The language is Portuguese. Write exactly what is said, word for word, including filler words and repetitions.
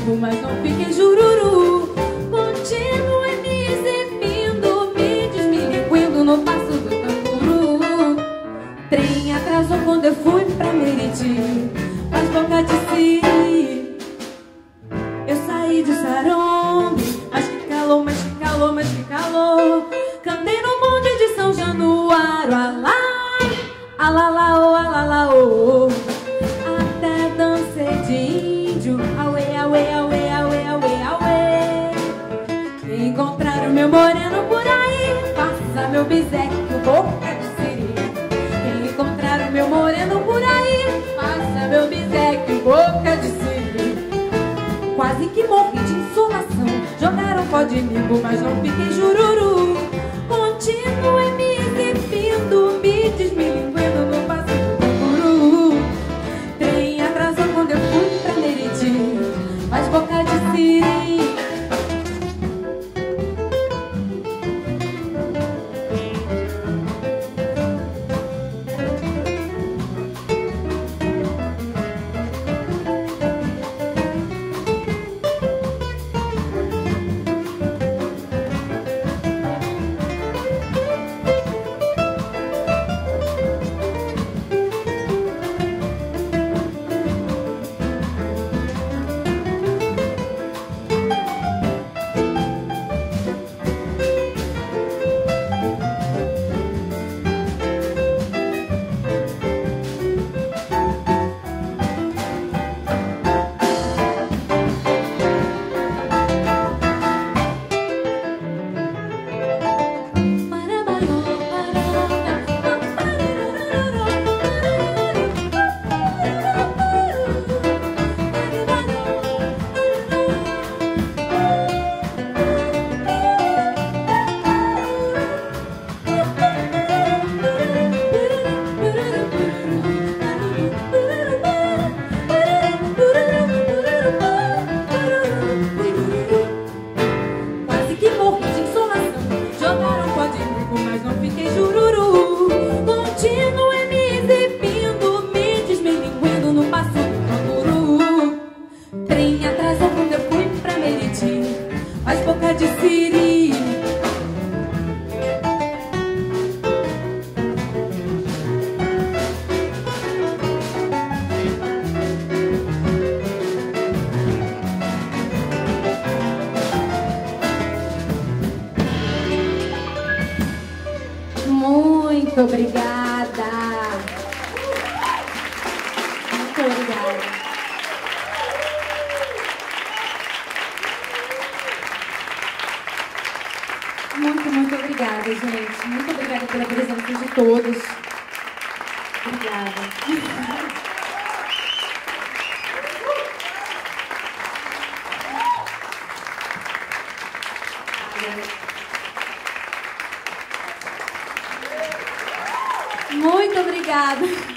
comigo, mas não fiquei jururu. Continue me exibindo, me desmilinguindo no passo do tamburu. Trem atrasou quando eu fui pra Meriti, mas boca de si. Eu saí de Sarongue, mas que calor, mas que calor, mas que calor. Cantei no bonde de São Januário, alai, alalaô, alalaô. Até dancei de índio, auê, auê, auê, auê, auê, auê. Encontraram meu moreno por aí, passa meu biseque, boca de siri. Encontraram meu moreno por aí, passa meu biseque, boca de siri. Quase que morri de insolação, jogaram pó de limbo, mas não fiquei jururu. Continuei me exibindo, me desmilinguindo no passo do tamburu. Trem atrasou quando eu fui pra Meriti, mas boca de siri. Muito obrigada. Muito obrigada. Muito, muito obrigada, gente. Muito obrigada pela presença de todos. Obrigada. Muito obrigada.